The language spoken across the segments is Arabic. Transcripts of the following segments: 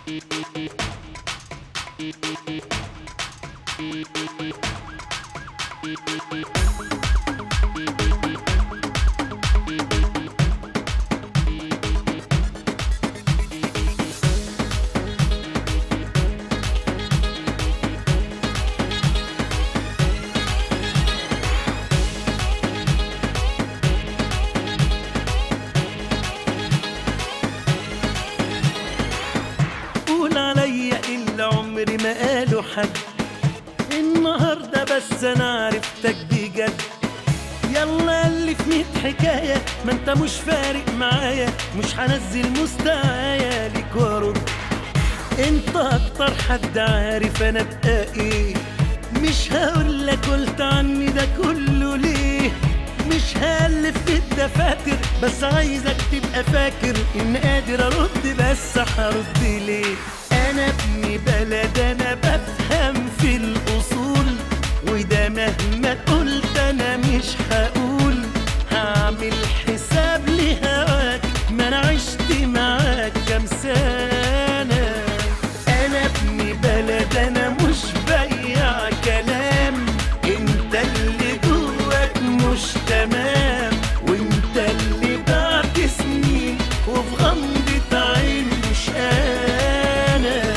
قول عليا إلا عمري ما قالوا حد، النهارده بس أنا عرفتك بجد. يلا ألف 100 حكاية، ما انت مش فارق معايا، مش هنزل مستوايا ليك وارد. انت اكتر حد عارف انا بقى ايه، مش هقولك قلت عني ده كله ليه. مش هألف في الدفاتر، بس عايزك تبقى فاكر ان قادر ارد، بس هرد ليه. انا ابن بلد، انا بفهم في الاصول، وده مهما قلت انا مش هقول. هعمل حساب لهواك، ما انا عشت معاك كام سنة. انا ابن بلد، انا مش بيع كلام. انت اللي جواك مش تمام، وانت اللي بعد سنين وفي غمضة عين مش انا.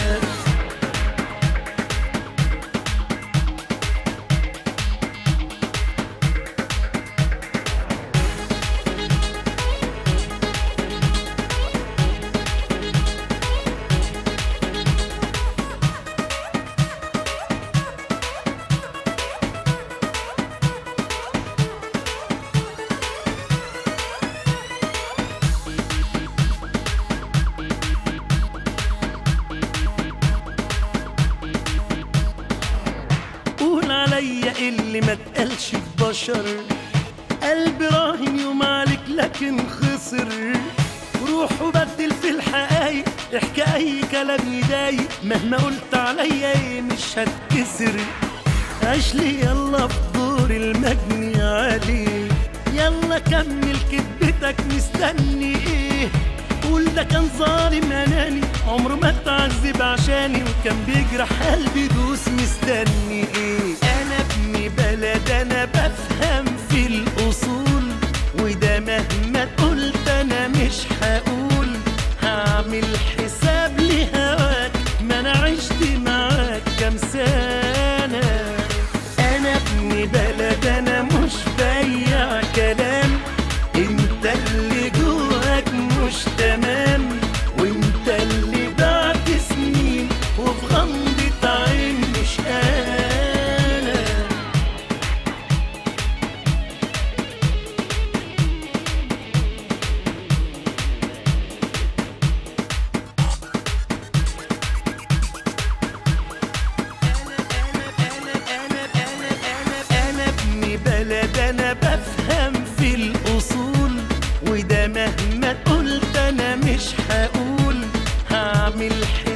قول عليا اللي ما اتقالش في بشر، قلبي راهن يوم عليك لكن خسر. روح وبدل في الحقايق، احكي اي كلام يضايق، مهما قلت عليا ايه مش هتكسر. عيش لي يلا في دور المجني عليه، يلا كمل كدبتك مستني ايه. قول ده كان ظالم اناني، عمره ما اتعذب عشاني، وكان بيجرح قلبي دوس مستني ايه. انا ابن بلد، انا بفهم في الاصول، وده مهما قلت انا مش هقول. هعمل حساب لهواك، ما انا عشت معاك كام سنة. انا ابن بلد، انا مش بيع كلام. انت اللي جواك مش تمام، وانت اللي بعد سنين وفي غمضة عين مش انا. انا ابن بلد، انا بفهم في الاصول، وده مهما قلت انا مش هقول. هعمل